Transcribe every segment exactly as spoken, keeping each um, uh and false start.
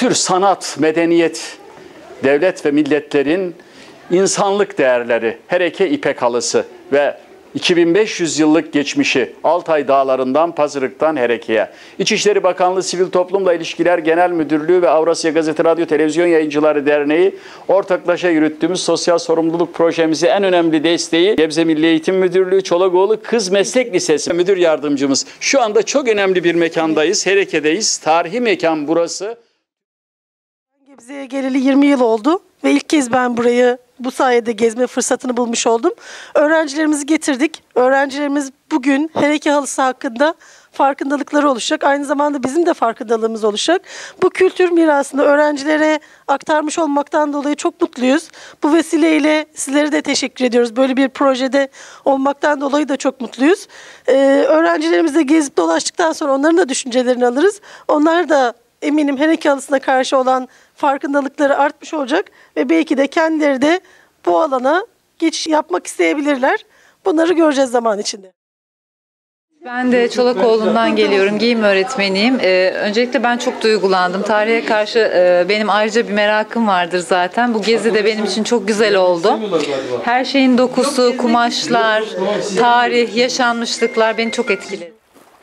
kültür, sanat, medeniyet, devlet ve milletlerin insanlık değerleri, Hereke İpek Halısı ve iki bin beş yüz yıllık geçmişi Altay Dağları'ndan Pazırık'tan Hereke'ye. İçişleri Bakanlığı Sivil Toplumla İlişkiler Genel Müdürlüğü ve Avrasya Gazete Radyo Televizyon Yayıncıları Derneği ortaklaşa yürüttüğümüz sosyal sorumluluk projemizi en önemli desteği Gebze Milli Eğitim Müdürlüğü Çolakoğlu Kız Meslek Lisesi Müdür Yardımcımız. Şu anda çok önemli bir mekandayız, Hereke'deyiz. Tarihi mekan burası. Gebze'ye geleli yirmi yıl oldu ve ilk kez ben burayı bu sayede gezme fırsatını bulmuş oldum. Öğrencilerimizi getirdik. Öğrencilerimiz bugün Hereke Halısı hakkında farkındalıkları oluşacak. Aynı zamanda bizim de farkındalığımız olacak. Bu kültür mirasını öğrencilere aktarmış olmaktan dolayı çok mutluyuz. Bu vesileyle sizlere de teşekkür ediyoruz. Böyle bir projede olmaktan dolayı da çok mutluyuz. Ee, öğrencilerimizle gezip dolaştıktan sonra onların da düşüncelerini alırız. Onlar da eminim Hereke Halısı'na karşı olan farkındalıkları artmış olacak ve belki de kendileri de bu alana geçiş yapmak isteyebilirler. Bunları göreceğiz zaman içinde. Ben de Çolakoğlu'ndan geliyorum. Giyim öğretmeniyim. Ee, öncelikle ben çok duygulandım. Tarihe karşı e, benim ayrıca bir merakım vardır zaten. Bu gezi de benim için çok güzel oldu. Her şeyin dokusu, kumaşlar, tarih, yaşanmışlıklar beni çok etkiledi.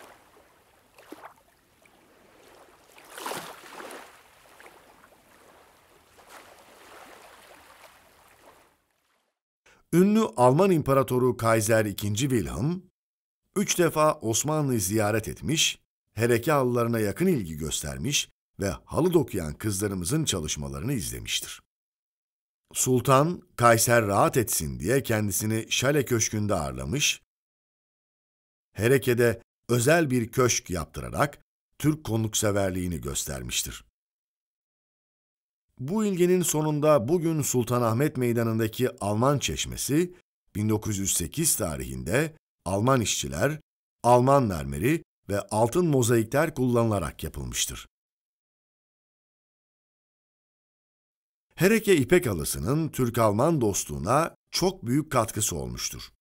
Ünlü Alman İmparatoru Kaiser ikinci. Wilhelm, üç defa Osmanlı'yı ziyaret etmiş, Hereke halılarına yakın ilgi göstermiş ve halı dokuyan kızlarımızın çalışmalarını izlemiştir. Sultan, Kaiser rahat etsin diye kendisini Şale Köşkü'nde ağırlamış, Hereke'de özel bir köşk yaptırarak Türk konukseverliğini göstermiştir. Bu ilginin sonunda bugün Sultanahmet Meydanı'ndaki Alman Çeşmesi, bin dokuz yüz sekiz tarihinde Alman işçiler, Alman mermeri ve altın mozaikler kullanılarak yapılmıştır. Hereke İpek Halısı'nın Türk-Alman dostluğuna çok büyük katkısı olmuştur.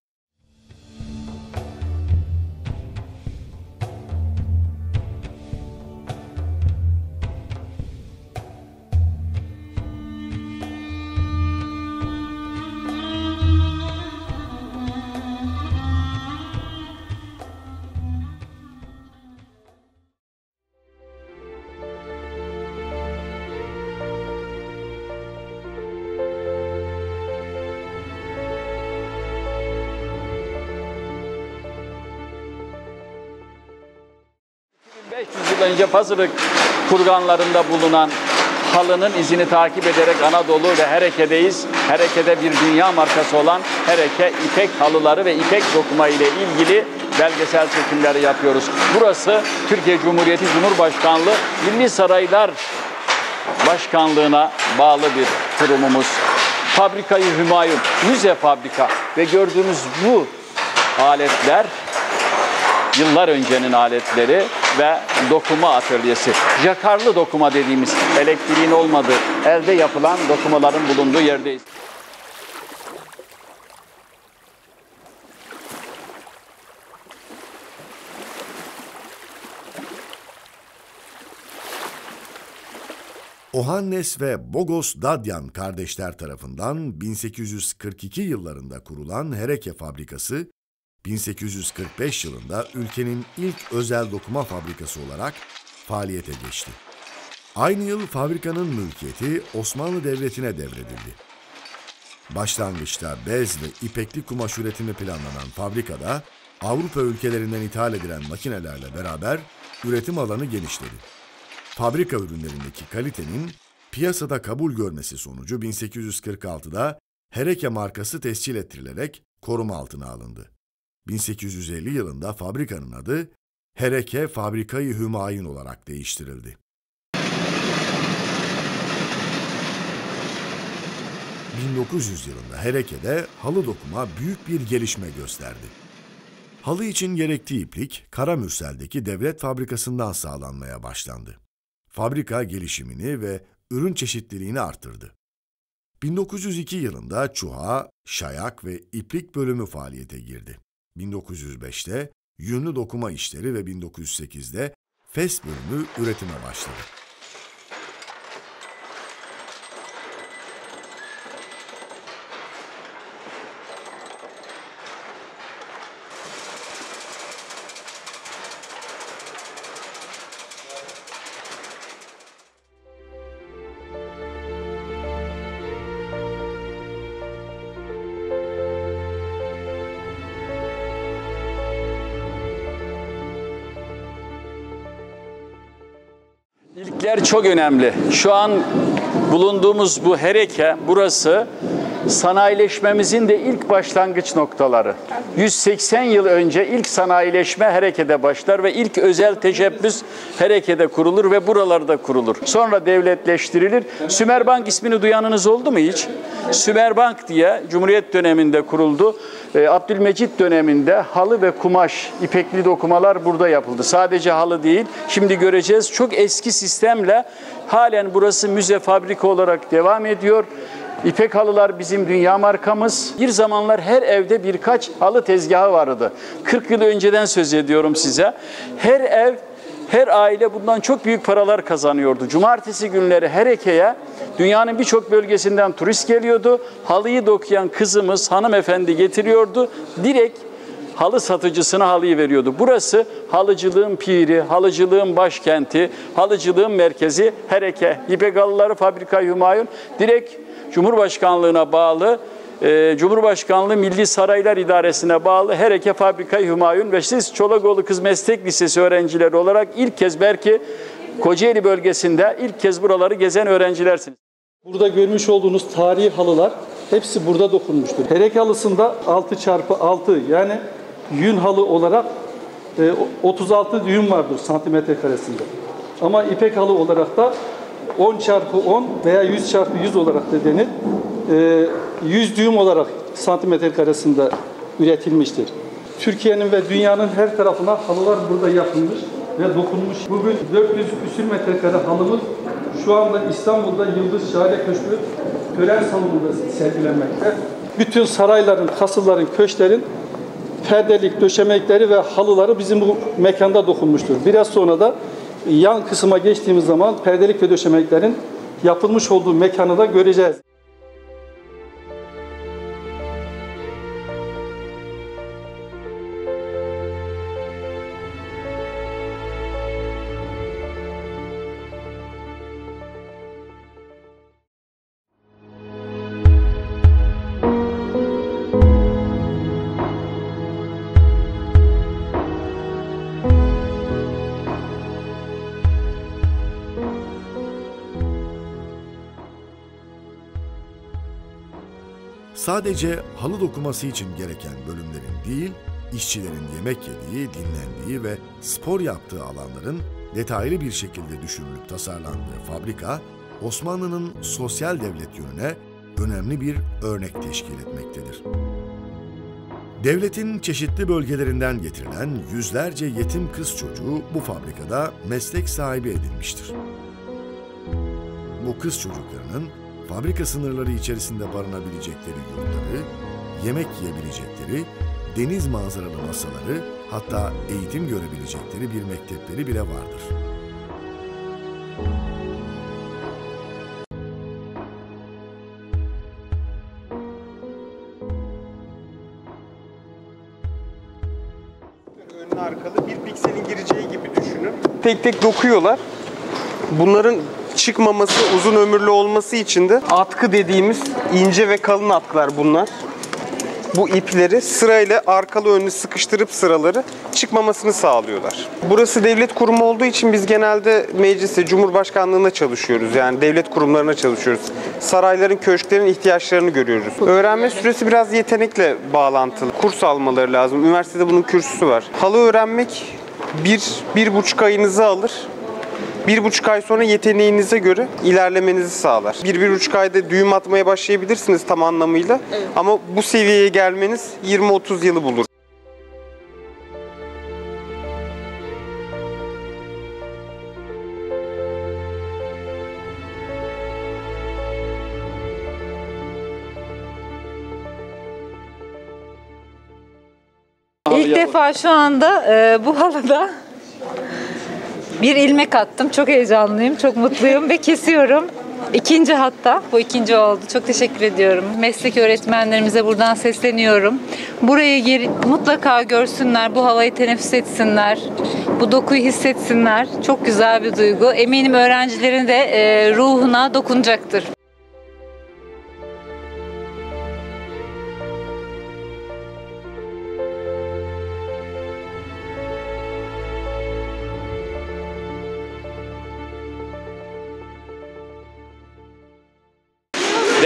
beş yüz yıl önce Pazırık kurganlarında bulunan halının izini takip ederek Anadolu ve Hereke'deyiz. Hereke'de bir dünya markası olan Hereke İpek halıları ve ipek dokuma ile ilgili belgesel çekimleri yapıyoruz. Burası Türkiye Cumhuriyeti Cumhurbaşkanlığı Milli Saraylar Başkanlığı'na bağlı bir kurumumuz. Fabrikayı Hümayun, müze fabrika ve gördüğümüz bu aletler yıllar öncenin aletleri ve dokuma atölyesi. Jakarlı dokuma dediğimiz elektriğin olmadığı, elde yapılan dokumaların bulunduğu yerdeyiz. Ohannes ve Bogos Dadyan kardeşler tarafından bin sekiz yüz kırk iki yıllarında kurulan Hereke Fabrikası, bin sekiz yüz kırk beş yılında ülkenin ilk özel dokuma fabrikası olarak faaliyete geçti. Aynı yıl fabrikanın mülkiyeti Osmanlı Devleti'ne devredildi. Başlangıçta bez ve ipekli kumaş üretimi planlanan fabrikada Avrupa ülkelerinden ithal edilen makinelerle beraber üretim alanı genişledi. Fabrika ürünlerindeki kalitenin piyasada kabul görmesi sonucu bin sekiz yüz kırk altıda Hereke markası tescil ettirilerek koruma altına alındı. bin sekiz yüz elli yılında fabrikanın adı Hereke Fabrikayı Hümayun olarak değiştirildi. bin dokuz yüz yılında Hereke'de halı dokuma büyük bir gelişme gösterdi. Halı için gerektiği iplik Karamürsel'deki devlet fabrikasından sağlanmaya başlandı. Fabrika gelişimini ve ürün çeşitliliğini arttırdı. bin dokuz yüz iki yılında çuha, şayak ve iplik bölümü faaliyete girdi. bin dokuz yüz beşte yünlü dokuma işleri ve bin dokuz yüz sekizde fes bölümü üretime başladı. İlkler çok önemli. Şu an bulunduğumuz bu Hereke, burası sanayileşmemizin de ilk başlangıç noktaları. yüz seksen yıl önce ilk sanayileşme Hereke'de başlar ve ilk özel teşebbüs Hereke'de kurulur ve buralarda kurulur. Sonra devletleştirilir. Sümerbank ismini duyanınız oldu mu hiç? Sümerbank diye Cumhuriyet döneminde kuruldu. Abdülmecit döneminde halı ve kumaş, ipekli dokumalar burada yapıldı. Sadece halı değil, şimdi göreceğiz çok eski sistemle halen burası müze, fabrika olarak devam ediyor. İpek halılar bizim dünya markamız. Bir zamanlar her evde birkaç halı tezgahı vardı. kırk yıl önceden söz ediyorum size. Her ev, her aile bundan çok büyük paralar kazanıyordu. Cumartesi günleri Hereke'ye dünyanın birçok bölgesinden turist geliyordu. Halıyı dokuyan kızımız, hanımefendi getiriyordu. Direkt halı satıcısına halıyı veriyordu. Burası halıcılığın piri, halıcılığın başkenti, halıcılığın merkezi Hereke. İpek Halıları Fabrika Humayun direkt Cumhurbaşkanlığına bağlı, e, Cumhurbaşkanlığı Milli Saraylar İdaresi'ne bağlı Hereke Fabrika Humayun ve siz Çolakoğlu Kız Meslek Lisesi öğrencileri olarak ilk kez belki Kocaeli bölgesinde ilk kez buraları gezen öğrencilersiniz. Burada görmüş olduğunuz tarihi halılar hepsi burada dokunmuştur. Hereke halısında altı çarpı altı yani yün halı olarak otuz altı düğüm vardır santimetre karesinde. Ama ipek halı olarak da on çarpı on veya yüz çarpı yüz olarak da denir. yüz düğüm olarak santimetre karesinde üretilmiştir. Türkiye'nin ve dünyanın her tarafına halılar burada yapılmış ve dokunmuş. Bugün dört yüz küsür metrekare halımız şu anda İstanbul'da Yıldız Şahane Köşkü tören salonunda sergilenmekte. Bütün sarayların, kasırların, köşklerin perdelik, döşemekleri ve halıları bizim bu mekanda dokunmuştur. Biraz sonra da yan kısma geçtiğimiz zaman perdelik ve döşemeklerin yapılmış olduğu mekanı da göreceğiz. Sadece halı dokuması için gereken bölümlerin değil, işçilerin yemek yediği, dinlendiği ve spor yaptığı alanların detaylı bir şekilde düşünülüp tasarlandığı fabrika, Osmanlı'nın sosyal devlet yönüne önemli bir örnek teşkil etmektedir. Devletin çeşitli bölgelerinden getirilen yüzlerce yetim kız çocuğu bu fabrikada meslek sahibi edilmiştir. Bu kız çocuklarının fabrika sınırları içerisinde barınabilecekleri yurtları, yemek yiyebilecekleri, deniz manzaralı masaları, hatta eğitim görebilecekleri bir mektepleri bile vardır. Önlü arkalı bir pikselin gireceği gibi düşünün. Tek tek dokuyorlar. Bunların çıkmaması, uzun ömürlü olması için de atkı dediğimiz ince ve kalın atkılar bunlar. Bu ipleri sırayla arkalı önlü sıkıştırıp sıraları çıkmamasını sağlıyorlar. Burası devlet kurumu olduğu için biz genelde meclise, Cumhurbaşkanlığına çalışıyoruz. Yani devlet kurumlarına çalışıyoruz. Sarayların, köşklerin ihtiyaçlarını görüyoruz. Öğrenme süresi biraz yetenekle bağlantılı. Kurs almaları lazım. Üniversitede bunun kürsüsü var. Halı öğrenmek bir, bir buçuk ayınızı alır. Bir buçuk ay sonra yeteneğinize göre ilerlemenizi sağlar. Bir, bir buçuk ayda düğüm atmaya başlayabilirsiniz tam anlamıyla. Evet. Ama bu seviyeye gelmeniz yirmi otuz yılı bulur. İlk defa şu anda e, bu halıda bir ilmek attım. Çok heyecanlıyım, çok mutluyum ve kesiyorum. İkinci hatta, bu ikinci oldu. Çok teşekkür ediyorum. Meslek öğretmenlerimize buradan sesleniyorum. Burayı geri, mutlaka görsünler, bu havayı teneffüs etsinler, bu dokuyu hissetsinler. Çok güzel bir duygu. Eminim öğrencilerin de e, ruhuna dokunacaktır.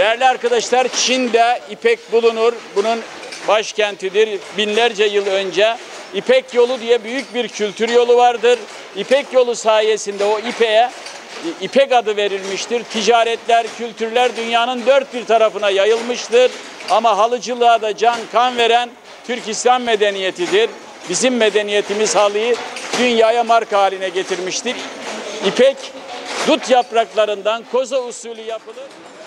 Değerli arkadaşlar, Çin'de ipek bulunur. Bunun başkentidir. Binlerce yıl önce İpek yolu diye büyük bir kültür yolu vardır. İpek yolu sayesinde o ipeğe İpek adı verilmiştir. Ticaretler, kültürler dünyanın dört bir tarafına yayılmıştır. Ama halıcılığa da can kan veren Türk İslam medeniyetidir. Bizim medeniyetimiz halıyı dünyaya marka haline getirmiştir. İpek dut yapraklarından koza usulü yapılır.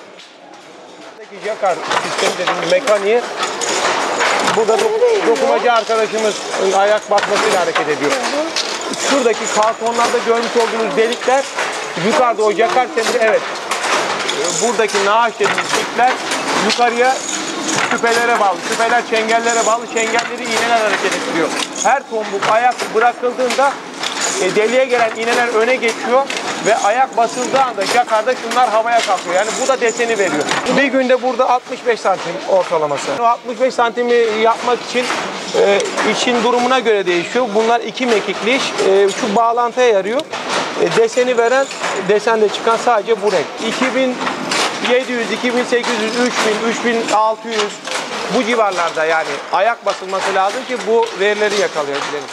Jakar sistemi dediğimiz mekaniği burada dokumacı arkadaşımız ayak basmasıyla hareket ediyor. Şuradaki kartonlarda görmüş olduğunuz delikler yukarıda o jakar sistemi, evet. Buradaki naaş dediğimiz ipler yukarıya küpelere bağlı. Küpeler çengellere bağlı. Çengelleri iğneler hareket ettiriyor. Her tombuk ayak bırakıldığında e, deliğe gelen iğneler öne geçiyor ve ayak basıldığı anda jakarda şunlar havaya kalkıyor. Yani bu da deseni veriyor. Bir günde burada altmış beş santim ortalaması. O altmış beş santimi yapmak için e, işin durumuna göre değişiyor. Bunlar iki mekikli iş. E, şu bağlantıya yarıyor. E, deseni veren, desende çıkan sadece bu renk. iki bin yedi yüz, iki bin sekiz yüz, üç bin, üç bin altı yüz bu civarlarda yani ayak basılması lazım ki bu verileri yakalayabiliriz.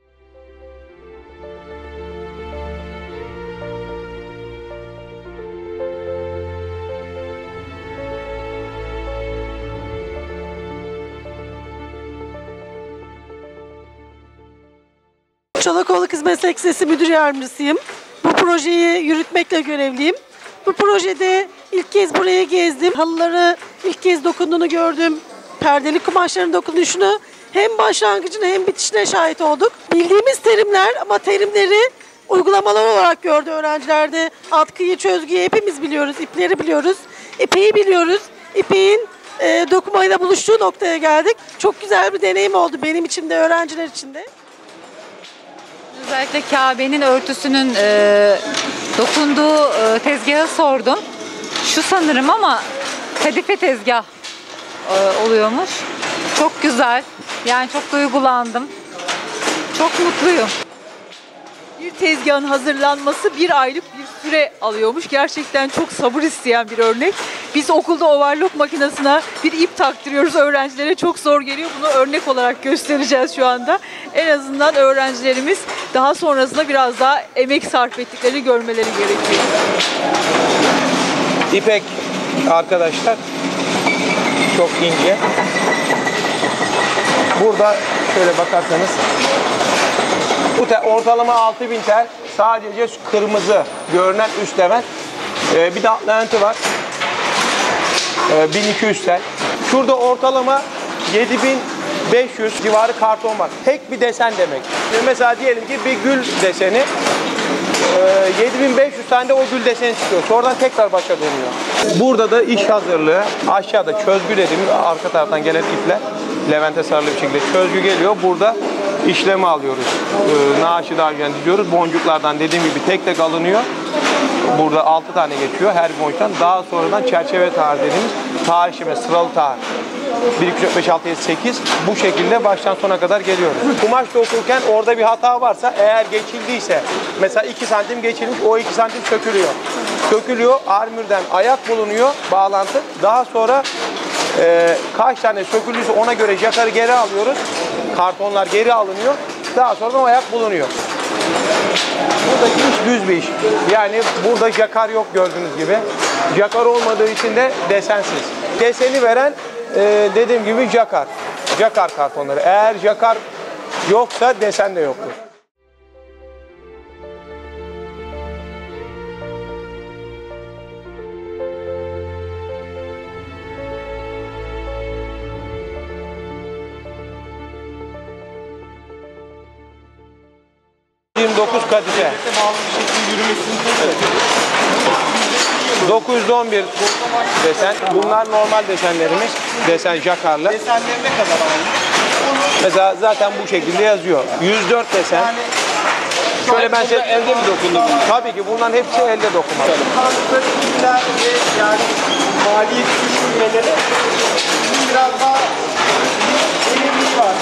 Çolakoğlu Kız Meslek Lisesi Müdür Yardımcısıyım. Bu projeyi yürütmekle görevliyim. Bu projede ilk kez burayı gezdim. Halıları ilk kez dokunduğunu gördüm. Perdeli kumaşların dokunuşunu hem başlangıcına hem bitişine şahit olduk. Bildiğimiz terimler ama terimleri uygulamalar olarak gördü öğrencilerde. Atkıyı, çözgüyü hepimiz biliyoruz. İpleri biliyoruz. İpeği biliyoruz. İpeğin e, dokumayla buluştuğu noktaya geldik. Çok güzel bir deneyim oldu benim için de, öğrenciler için de. Özellikle Kabe'nin örtüsünün e, dokunduğu e, tezgahı sordum. Şu sanırım ama kadife tezgah e, oluyormuş. Çok güzel. Yani çok duygulandım. Çok mutluyum. Bir tezgahın hazırlanması bir aylık bir süre alıyormuş. Gerçekten çok sabır isteyen bir örnek. Biz okulda overlock makinesine bir ip taktırıyoruz öğrencilere. Çok zor geliyor. Bunu örnek olarak göstereceğiz şu anda. En azından öğrencilerimiz daha sonrasında biraz daha emek sarf ettiklerini görmeleri gerekiyor. İpek arkadaşlar çok ince. Burada şöyle bakarsanız bu tel, ortalama altı bin tel, sadece şu kırmızı görünen üst level. Ee, bir de alt leventi var. Ee, bin iki yüz tel. Şurada ortalama yedi bin beş yüz civarı karton var. Tek bir desen demek. Mesela diyelim ki bir gül deseni. Ee, yedi bin beş yüz tane de o gül deseni çıkıyor. Sonradan tekrar başa dönüyor. Burada da iş hazırlığı. Aşağıda çözgü dediğimiz arka taraftan gelen ipler. Levente sarılı bir şekilde çözgü geliyor. Burada işlemi alıyoruz. Ee, naaşı daha önce diyoruz. Boncuklardan dediğim gibi tek tek alınıyor. Burada altı tane geçiyor her boncuktan. Daha sonradan çerçeve tahar dediğimiz tahar işlemi, sıralı tahar. bir, iki, üç, dört, beş, altı, yedi, sekiz bu şekilde baştan sona kadar geliyoruz. Kumaş dokurken orada bir hata varsa, eğer geçildiyse, mesela iki santim geçilmiş, o iki santim sökülüyor. Sökülüyor, armürden ayak bulunuyor, bağlantı. Daha sonra e, kaç tane sökülüyse ona göre jakarı geri alıyoruz. Kartonlar geri alınıyor. Daha sonra o ayak bulunuyor. Buradaki iş düz bir iş. Yani burada jakar yok gördüğünüz gibi. Jakar olmadığı için de desensiz. Deseni veren e, dediğim gibi jakar. Jakar kartonları. Eğer jakar yoksa desen de yoktur. yirmi dokuz kadife. dokuz yüz on bir desen. Bunlar normal desenlerimiz. Desen jakarlı. Desenleri ne kadar alalım? Mesela zaten bu şekilde yazıyor. yüz dört desen. Şöyle ben size elde mi dokundum? Tabii ki bunların hepsi elde dokuma. Yani maliyet düşünmeleri biraz daha elimlik var.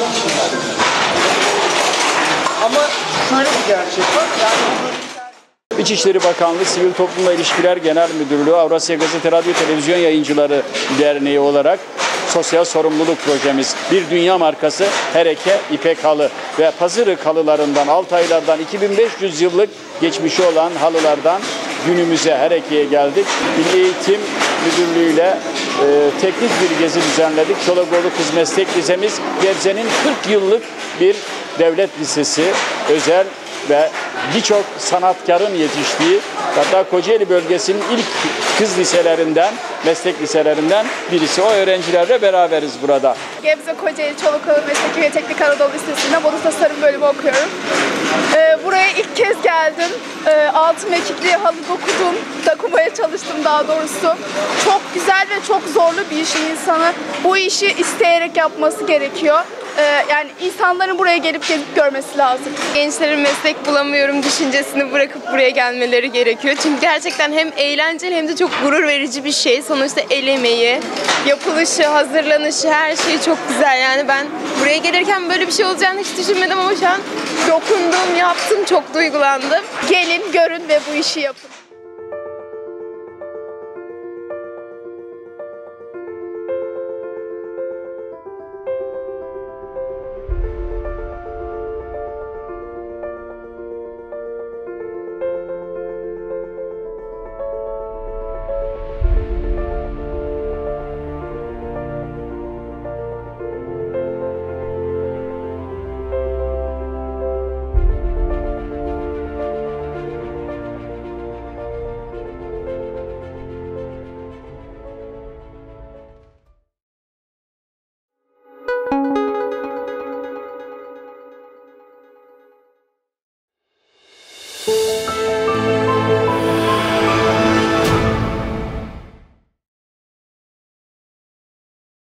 Ama şöyle bir gerçek var. Yani İçişleri Bakanlığı Sivil Toplumla İlişkiler Genel Müdürlüğü, Avrasya Gazete Radyo Televizyon Yayıncıları Derneği olarak sosyal sorumluluk projemiz Bir Dünya Markası Hereke İpek Halı ve Pazırık halılarından Altaylardan iki bin beş yüz yıllık geçmişi olan halılardan günümüze Hereke'ye geldik. Milli Eğitim Müdürlüğü ile e, teknik bir gezi düzenledik. Çolakoğlu Kız Meslek Lisemiz Gebze'nin kırk yıllık bir devlet lisesi, özel ve birçok sanatkarın yetiştiği, hatta Kocaeli bölgesinin ilk kız liselerinden, meslek liselerinden birisi. O öğrencilerle beraberiz burada. Gebze Kocaeli Çolakoğlu Mesleki ve Teknik Anadolu Lisesi'nde moda tasarım bölümü okuyorum. Ee, buraya ilk kez geldim. Ee, altın mekikli halı dokudum, dokumaya çalıştım daha doğrusu. Çok güzel ve çok zorlu bir iş. İnsanı bu işi isteyerek yapması gerekiyor. Yani insanların buraya gelip gezip görmesi lazım. Gençlerin meslek bulamıyorum düşüncesini bırakıp buraya gelmeleri gerekiyor. Çünkü gerçekten hem eğlenceli hem de çok gurur verici bir şey. Sonuçta el emeği, yapılışı, hazırlanışı, her şey çok güzel. Yani ben buraya gelirken böyle bir şey olacağını hiç düşünmedim ama şu an dokundum, yaptım, çok duygulandım. Gelin, görün ve bu işi yapın.